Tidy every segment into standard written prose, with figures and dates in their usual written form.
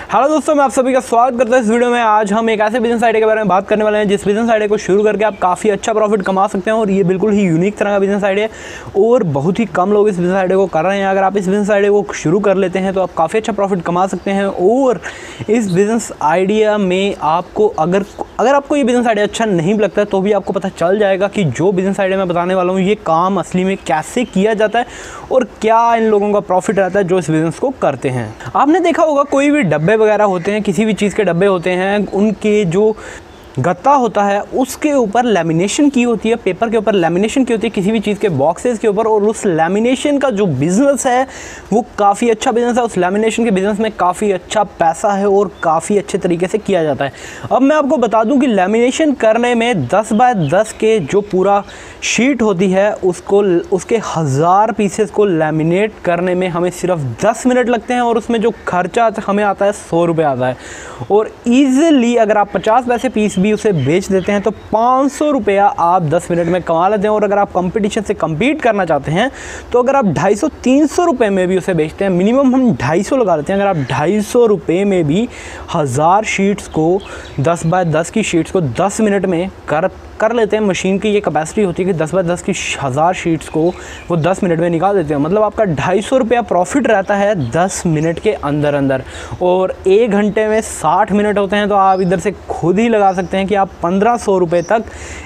Hello दोस्तों, मैं आप सभी का स्वागत करता हूं इस वीडियो में। आज हम एक ऐसे बिजनेस आइडिया के बारे में बात करने वाले हैं जिस बिजनेस आइडिया को शुरू करके आप काफ़ी अच्छा प्रॉफिट कमा सकते हैं। और ये बिल्कुल ही यूनिक तरह का बिजनेस आइडिया है और बहुत ही कम लोग इस बिजनेस आइडिया को कर रहे हैं। अगर आप इस बिजनेस आइडिया को शुरू कर लेते हैं तो आप काफ़ी अच्छा प्रॉफिट कमा सकते हैं। और इस बिजनेस आइडिया में आपको अगर आपको ये बिजनेस आइडिया अच्छा नहीं लगता तो भी आपको पता चल जाएगा कि जो बिजनेस आइडिया मैं बताने वाला हूँ ये काम असली में कैसे किया जाता है और क्या इन लोगों का प्रॉफिट रहता है जो इस बिजनेस को करते हैं। आपने देखा होगा कोई भी डब्बे वगैरह होते हैं, किसी भी चीज़ के डब्बे होते हैं, उनके जो गत्ता होता है उसके ऊपर लैमिनेशन की होती है, पेपर के ऊपर लैमिनेशन की होती है किसी भी चीज़ के बॉक्सेस के ऊपर। और उस लैमिनेशन का जो बिज़नेस है वो काफ़ी अच्छा बिज़नेस है। उस लैमिनेशन के बिज़नेस में काफ़ी अच्छा पैसा है और काफ़ी अच्छे तरीके से किया जाता है। अब मैं आपको बता दूं कि लैमिनेशन करने में 10 बाय 10 के जो पूरा शीट होती है उसके 1000 पीसेस को लैमिनेट करने में हमें सिर्फ 10 मिनट लगते हैं और उसमें जो खर्चा हमें आता है 100 रुपये आता है। और ईज़िली अगर आप 50 पैसे पीस भी उसे बेच देते हैं तो 500 रुपया आप 10 मिनट में कमा लेते हैं। और अगर आप कंपटीशन से कम्पीट करना चाहते हैं तो अगर आप 250-300 रुपये में भी उसे बेचते हैं, मिनिमम हम 250 लगा लेते हैं, अगर आप 250 रुपये में भी 1000 शीट्स को 10 बाय 10 की शीट्स को 10 मिनट में कर लेते हैं। मशीन की ये कैपेसिटी होती है कि 10 बाय 10 की 1000 शीट्स को वो 10 मिनट में निकाल देते हैं। मतलब आपका 250 रुपया प्रॉफिट रहता है 10 मिनट के अंदर। और 1 घंटे में 60 मिनट होते हैं तो आप इधर से खुद ही लगा सकते हैं कि आप 1500 रुपये तक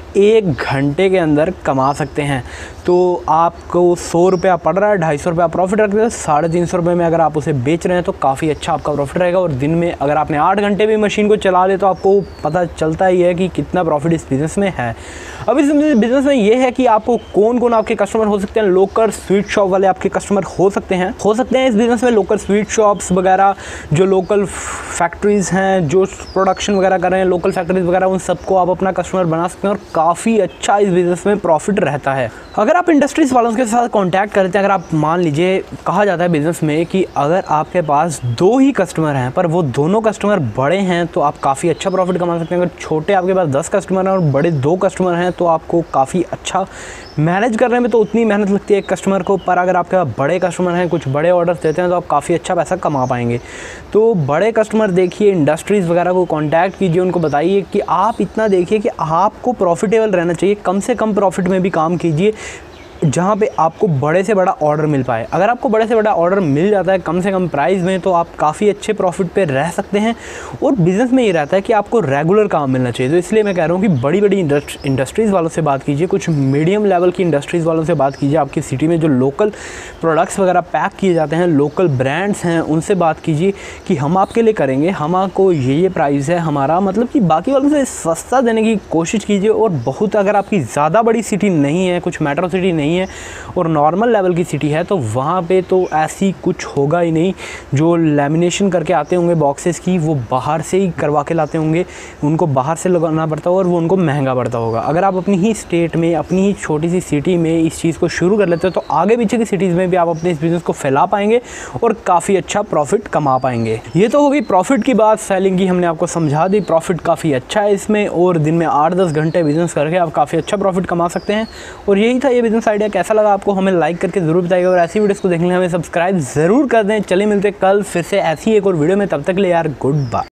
1 घंटे के अंदर कमा सकते हैं। तो आपको 100 रुपया पड़ रहा है, 250 रुपया प्रॉफिट रखते हैं, 350 रुपये में अगर आप उसे बेच रहे हैं तो काफ़ी अच्छा आपका प्रॉफिट रहेगा। और दिन में अगर आपने 8 घंटे भी मशीन को चला ले तो आपको पता चलता ही है कि कितना प्रॉफिट इस बिज़नेस में है। अब इस बिज़नेस में ये है कि आपको कौन आपके कस्टमर हो सकते हैं। लोकल स्वीट शॉप वाले आपके कस्टमर हो सकते हैं इस बिज़नेस में। लोकल स्वीट शॉप्स वगैरह, जो लोकल फैक्ट्रीज़ हैं जो प्रोडक्शन वगैरह कर रहे हैं, लोकल फैक्ट्रीज़ वगैरह, उन सबको आप अपना कस्टमर बना सकते हैं और काफ़ी अच्छा इस बिज़नेस में प्रॉफिट रहता है। अगर आप इंडस्ट्रीज़ वालों के साथ कांटेक्ट करते हैं, अगर आप मान लीजिए, कहा जाता है बिज़नेस में कि अगर आपके पास 2 ही कस्टमर हैं पर वो दोनों कस्टमर बड़े हैं तो आप काफ़ी अच्छा प्रॉफिट कमा सकते हैं। अगर छोटे आपके पास 10 कस्टमर हैं और बड़े 2 कस्टमर हैं तो आपको काफ़ी अच्छा मैनेज करने में तो उतनी मेहनत लगती है एक कस्टमर को, पर अगर आपके पास बड़े कस्टमर हैं, कुछ बड़े ऑर्डर्स देते हैं तो आप काफ़ी अच्छा पैसा कमा पाएंगे। तो बड़े कस्टमर देखिए, इंडस्ट्रीज़ वगैरह को कांटेक्ट कीजिए, उनको बताइए कि आप इतना देखिए कि आपको प्रॉफिटेबल रहना चाहिए, कम से कम प्रॉफिट में भी काम कीजिए जहाँ पे आपको बड़े से बड़ा ऑर्डर मिल पाए। अगर आपको बड़े से बड़ा ऑर्डर मिल जाता है कम से कम प्राइस में तो आप काफ़ी अच्छे प्रॉफिट पे रह सकते हैं। और बिज़नेस में ये रहता है कि आपको रेगुलर काम मिलना चाहिए। तो इसलिए मैं कह रहा हूँ कि बड़ी इंडस्ट्रीज़ वालों से बात कीजिए, कुछ मीडियम लेवल की इंडस्ट्रीज़ वालों से बात कीजिए। आपकी सिटी में जो लोकल प्रोडक्ट्स वगैरह पैक किए जाते हैं, लोकल ब्रांड्स हैं, उनसे बात कीजिए कि हम आपके लिए करेंगे, हमको ये प्राइस है हमारा, मतलब कि बाकी वालों से सस्ता देने की कोशिश कीजिए। और बहुत अगर आपकी ज़्यादा बड़ी सिटी नहीं है, कुछ मेट्रो सिटी नहीं है और नॉर्मल लेवल की सिटी है तो वहाँ पे तो ऐसी कुछ होगा ही नहीं। जो लैमिनेशन करके आते होंगे बॉक्सेस की वो बाहर से ही करवा के लाते होंगे, उनको बाहर से लगाना पड़ता होगा और वो उनको महंगा पड़ता होगा। अगर आप अपनी ही स्टेट में, अपनी ही छोटी सी सिटी में इस चीज़ को शुरू कर लेते हो तो आगे पीछे की सिटीज़ में भी आप अपने इस बिज़नेस को फैला पाएंगे और काफ़ी अच्छा प्रॉफिट कमा पाएंगे। ये तो होगी प्रॉफिट की बात, सेलिंग की हमने आपको समझा दी। प्रॉफिट काफ़ी अच्छा है इसमें और दिन में 8-10 घंटे बिजनेस करके आप काफ़ी अच्छा प्रॉफिट कमा सकते हैं। और यही था ये बिज़नेस आइडिया। कैसा लगा आपको हमें लाइक करके ज़रूर बताइएगा और ऐसी वीडियोस को देखने हमें सब्सक्राइब ज़रूर कर दें। चलिए मिलते हैं कल फिर से ऐसी एक और वीडियो में, तब तक के लिए यार गुड बाय।